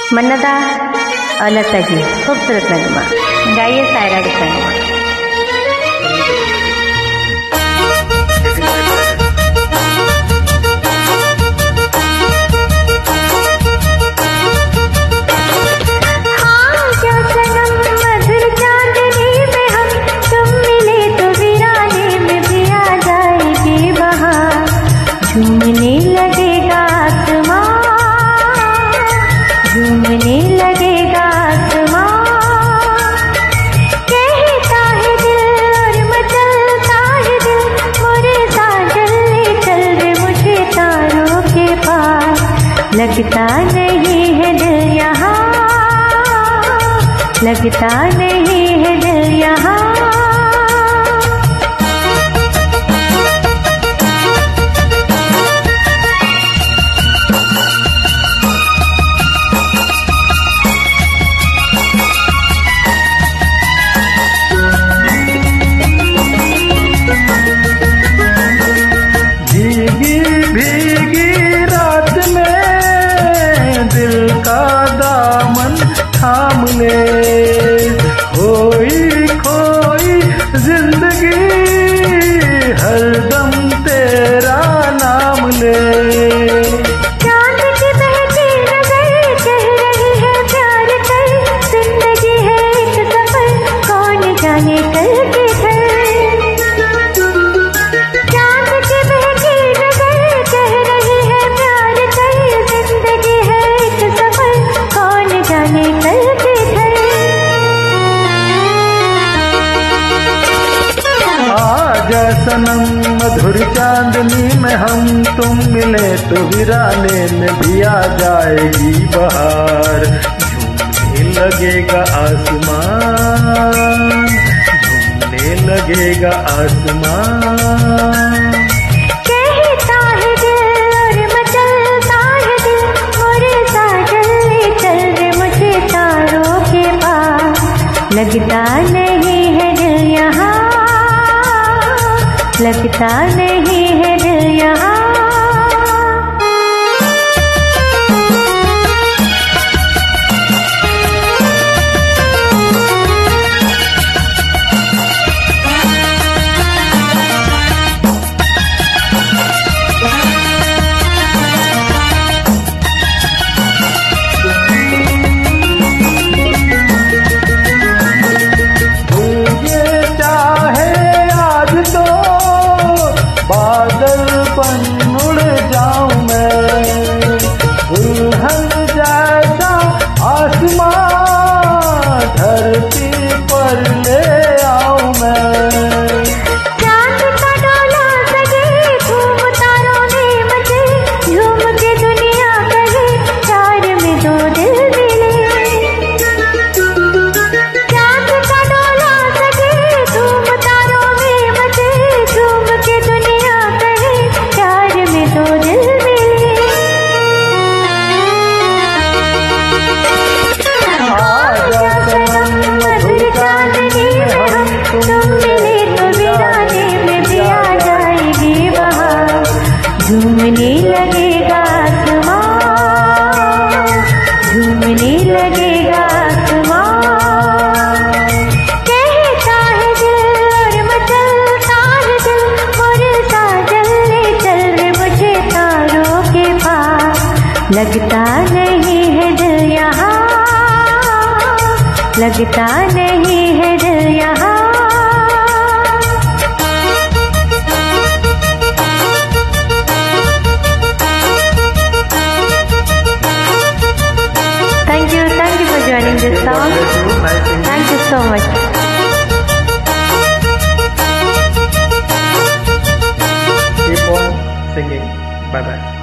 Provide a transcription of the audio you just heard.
मन्नता और लता जी खूबसूरत नगमा गाइए सायरा के संग। झूमने लगेगा आसमां, झूमने लगेगा आसमां, कहता है दिल और मचलता है दिल, मोरे साजन ले चल रे मुझे तारों के पार। लगता नहीं है दिल यहाँ, लगता नहीं है दिल यहाँ। थाम ले खोई खोई जिंदगी हरदम तेरा नाम ले। चांद की बहती नजर कह रही है प्यार कर, जिंदगी है एक सफर कौन जाने कल किधर। चांद की बहती नजर कह रही है प्यार कर, जिंदगी है एक सफर कौन जाने कल किधर। आजा सनम मधुर चांदनी में हम तुम मिले तो वीराने में भी आ जाएगी बहार। झूमने लगेगा आसमान, झूमने लगेगा आसमान, कहता है दिल और मचलता है दिल, मोरे साजन ले चल रे मुझे तारों के पार। लगता नहीं है दिल यहाँ, लगता नहीं है दिल यहाँ। उड़ जाऊं मैं दुल्हन जैसा आसमां धरती पर ले आऊं मैं। चांद का डोला सजे धूम तारों में मचे, झूम के दुनिया कहे प्यार में दो दिल मिले। चांद का डोला सजे धूम तारों में मचे, झूम के दुनिया कहे प्यार में दो दिल मिले। आजा सनम मधुर चांदनी में हम तुम मिले तो वीराने में भी आ जाएगी बहार। झूमने लगेगा आसमां, झूमने लगेगा आसमां, कहता है दिल और मचलता है दिल, मोरे साजन ले चल रे मुझे तारों के पार। लगता नहीं है दिल यहाँ, लगता नहीं है दिल यहाँ। Thank you for joining this song. Thank you so much. Keep on singing. Bye bye.